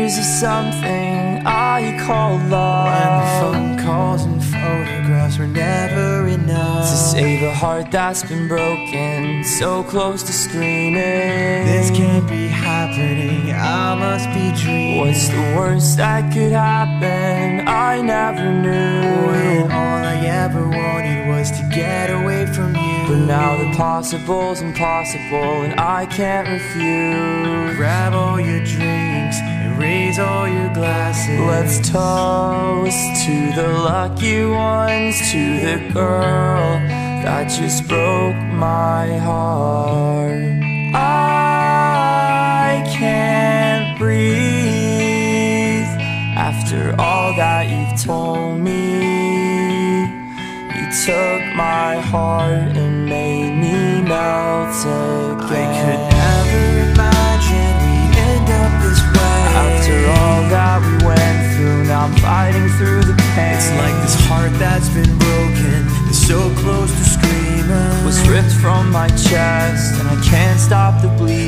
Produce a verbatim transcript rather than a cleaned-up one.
years of something I call love. When the phone calls and photographs were never enough to save a heart that's been broken, so close to screaming. This can't be happening, I must be dreaming. What's the worst that could happen? I never knew. When all I ever wanted was to get away from you. But now the possible's impossible, and I can't refuse. Grab all your drinks and raise all your glasses. Let's toast to the lucky ones, to the girl that just broke my heart. I can't breathe after all that you've told me. You took my heart and made me melt again. I could never imagine we'd end up this way. After all that we went through, now I'm fighting through the pain. It's like this heart that's been broken is so close to screaming. Was ripped from my chest and I can't stop the bleeding.